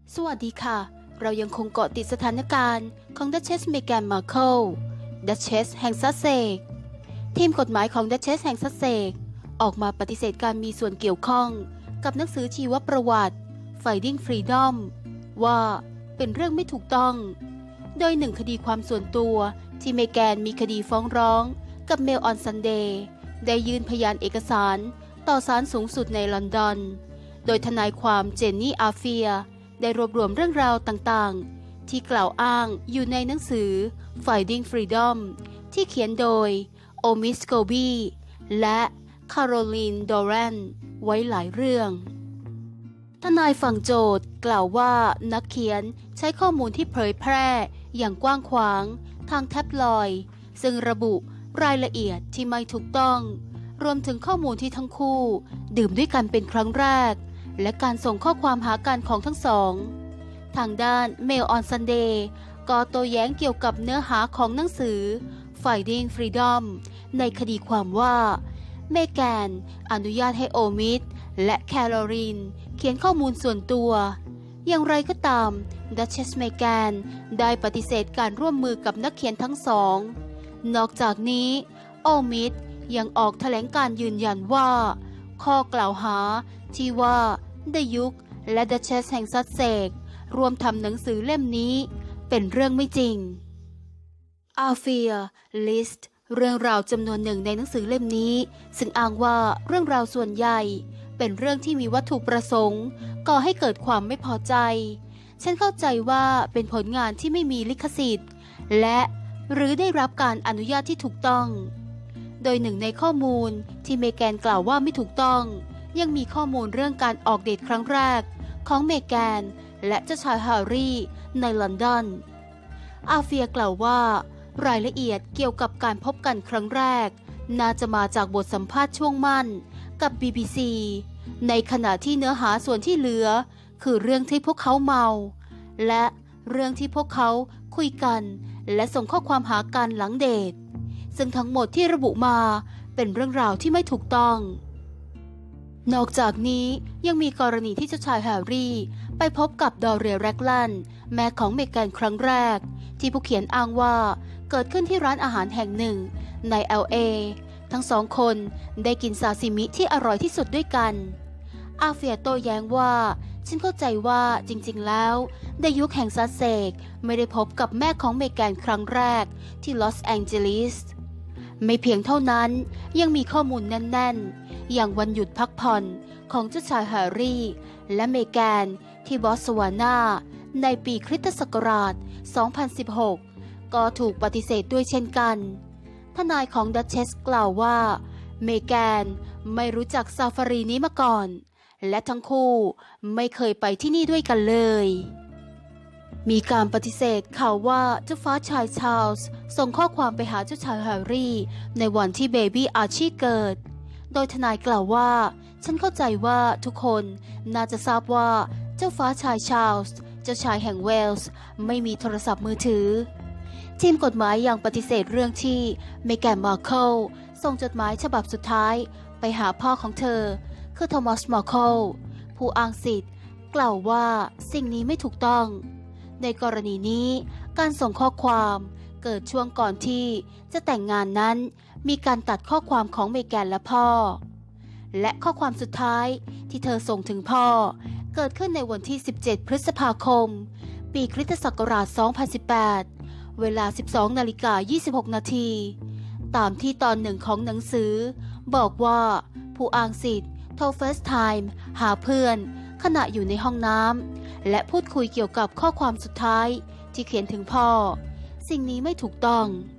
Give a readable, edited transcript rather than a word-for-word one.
สวัสดีค่ะเรายังคงเกาะติดสถานการณ์ของดัชเชสเมแกนมาร์เคิลดัชเชสแห่งซัสเซกทีมกฎหมายของดัชเชสแห่งซัสเซกออกมาปฏิเสธการมีส่วนเกี่ยวข้องกับหนังสือชีวประวัติ Finding Freedom ว่าเป็นเรื่องไม่ถูกต้องโดยหนึ่งคดีความส่วนตัวที่เมแกนมีคดีฟ้องร้องกับเมลออนซันเดย์ได้ยื่นพยานเอกสารต่อศาลสูงสุดในลอนดอนโดยทนายความเจนนี่อาเฟียได้รวบรวมเรื่องราวต่างๆที่กล่าวอ้างอยู่ในหนังสือ Finding Freedom ที่เขียนโดยโอมิสโกบีและคาโรลีนดอรันไว้หลายเรื่องทนายฝั่งโจทก์กล่าวว่านักเขียนใช้ข้อมูลที่เผยแพร่อย่างกว้างขวางทางแท็บลอยด์ซึ่งระบุรายละเอียดที่ไม่ถูกต้องรวมถึงข้อมูลที่ทั้งคู่ดื่มด้วยกันเป็นครั้งแรกและการส่งข้อความหากันของทั้งสองทางด้าน Mail on Sunday ก็โต้แย้งเกี่ยวกับเนื้อหาของหนังสือ Finding Freedom ในคดีความว่าเมแกนอนุญาตให้โอมิดและแคโรลีนเขียนข้อมูลส่วนตัวอย่างไรก็ตามดัชเชสเมแกนได้ปฏิเสธการร่วมมือกับนักเขียนทั้งสองนอกจากนี้โอมิดยังออกแถลงการยืนยันว่าข้อกล่าวหาที่ว่าเดยุคและดัชเชสแห่งซัสเซกร่วมทำหนังสือเล่มนี้เป็นเรื่องไม่จริงอาเฟียลิสต์เรื่องราวจำนวนหนึ่งในหนังสือเล่มนี้ซึ่งอ้างว่าเรื่องราวส่วนใหญ่เป็นเรื่องที่มีวัตถุประสงค์ก่อให้เกิดความไม่พอใจฉันเข้าใจว่าเป็นผลงานที่ไม่มีลิขสิทธิ์และหรือได้รับการอนุญาตที่ถูกต้องโดยหนึ่งในข้อมูลที่เมแกนกล่าวว่าไม่ถูกต้องยังมีข้อมูลเรื่องการออกเดทครั้งแรกของเมแกนและเจ้าชายแฮร์รี่ในลอนดอนอาเฟียกล่าวว่ารายละเอียดเกี่ยวกับการพบกันครั้งแรกน่าจะมาจากบทสัมภาษณ์ช่วงมั่นกับ BBC ในขณะที่เนื้อหาส่วนที่เหลือคือเรื่องที่พวกเขาเมาและเรื่องที่พวกเขาคุยกันและส่งข้อความหากันหลังเดทซึ่งทั้งหมดที่ระบุมาเป็นเรื่องราวที่ไม่ถูกต้องนอกจากนี้ยังมีกรณีที่เจ้าชายแฮร์รี่ไปพบกับดอเรียแร็กแลนด์แม่ของเมแกนครั้งแรกที่ผู้เขียนอ้างว่าเกิดขึ้นที่ร้านอาหารแห่งหนึ่งใน LA ทั้งสองคนได้กินซาซิมิที่อร่อยที่สุดด้วยกันอาเฟียโต้แย้งว่าฉันเข้าใจว่าจริงๆแล้วในยุคแห่งซัสเซกไม่ได้พบกับแม่ของเมแกนครั้งแรกที่ลอสแองเจลิสไม่เพียงเท่านั้นยังมีข้อมูลแน่นๆอย่างวันหยุดพักผ่อนของเจ้าชายแฮร์รี่และเมแกนที่บอตสวานาในปีคริสตศักราช 2016 ก็ถูกปฏิเสธด้วยเช่นกันทนายของดัชเชสกล่าวว่าเมแกนไม่รู้จักซาฟารีนี้มาก่อนและทั้งคู่ไม่เคยไปที่นี่ด้วยกันเลยมีการปฏิเสธข่าวว่าเจ้าฟ้าชายชาร์ลส์ส่งข้อความไปหาเจ้าชายแฮร์รี่ในวันที่เบบี้อาร์ชีเกิดโดยทนายกล่าวว่าฉันเข้าใจว่าทุกคนน่าจะทราบว่าเจ้าฟ้าชายชาร์ลส์เจ้าชายแห่งเวลส์ไม่มีโทรศัพท์มือถือทีมกฎหมายยังปฏิเสธเรื่องที่เมแกนมาร์เคิลส่งจดหมายฉบับสุดท้ายไปหาพ่อของเธอคือโทมัสมาร์เคิลผู้อ้างสิทธิ์กล่าวว่าสิ่งนี้ไม่ถูกต้องในกรณีนี้การส่งข้อความเกิดช่วงก่อนที่จะแต่งงานนั้นมีการตัดข้อความของเมแกนและพ่อและข้อความสุดท้ายที่เธอส่งถึงพ่อเกิดขึ้นในวันที่17 พฤษภาคมปีคริสตศักราช 2018 เวลา 12:26 นาทีตามที่ตอนหนึ่งของหนังสือบอกว่าผู้อ้างสิทธิ์โทรเฟซไทม์หาเพื่อนขณะอยู่ในห้องน้ำและพูดคุยเกี่ยวกับข้อความสุดท้ายที่เขียนถึงพ่อสิ่งนี้ไม่ถูกต้อง